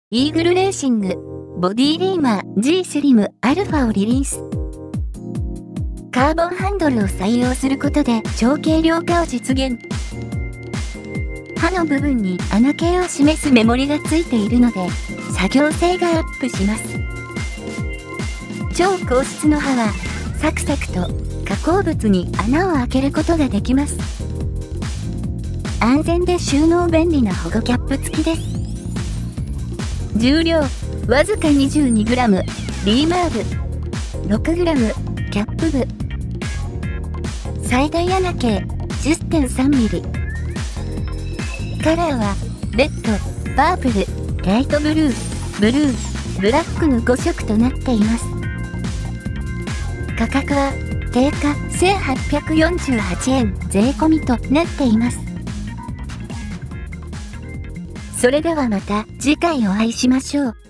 イーグルレーシング、ボディリーマー G スリムアルファをリリース。カーボンハンドルを採用することで超軽量化を実現。刃の部分に穴形を示すメモリがついているので、作業性がアップします。超硬質の刃は、サクサクと加工物に穴を開けることができます。安全で収納便利な保護キャップ付きです。重量、わずか 22g、リーマー部、6g、キャップ部。最大穴径 10.3mm。カラーは、レッド、パープル、ライトブルー、ブルー、ブラックの5色となっています。価格は、定価1848円税込みとなっています。それではまた次回お会いしましょう。